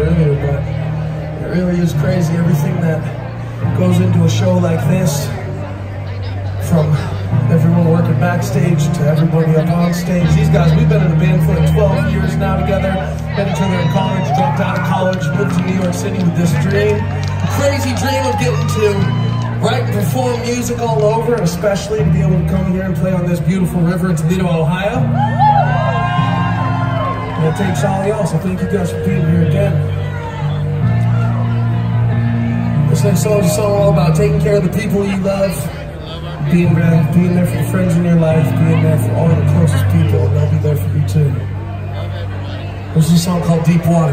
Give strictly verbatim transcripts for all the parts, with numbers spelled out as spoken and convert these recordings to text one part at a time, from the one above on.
earlier, but it really is crazy, everything that goes into a show like this, from everyone working backstage to everybody up on stage. These guys, we've been in the band for like twelve years now together, met each other in college, dropped out of college, moved to New York City with this dream, a crazy dream of getting to write and perform music all over, and especially to be able to come here and play on this beautiful river in Toledo, Ohio. And it takes all y'all, so thank you guys for being here again. This next song is a song all about taking care of the people you love, being there, being there for the friends in your life, being there for all the closest people, and they'll be there for you too. This is a song called Deep Water.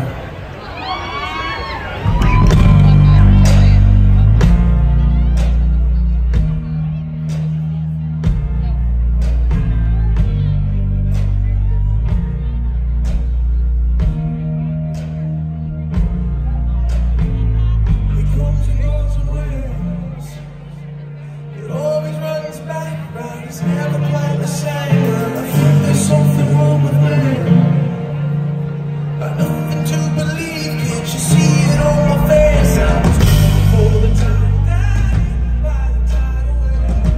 It's never quite the same. I think there's something wrong with me. Got nothing to believe. Can't you see it on my face? I was waiting for the time that by the tide away.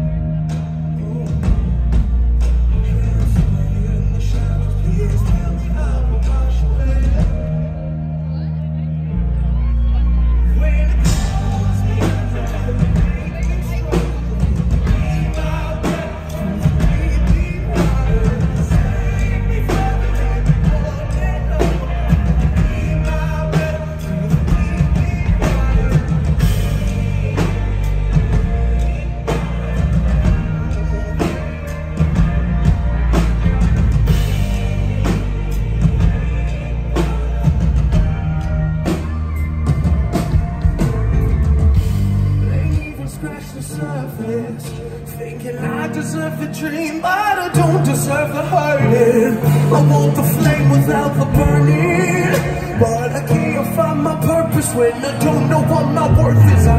Can't stay in the shadows. Please tell me how to wash away. When it calls me, make me strong. Thinking I deserve the dream, but I don't deserve the hurting. I want the flame without the burning, but I can't find my purpose when I don't know what my worth is.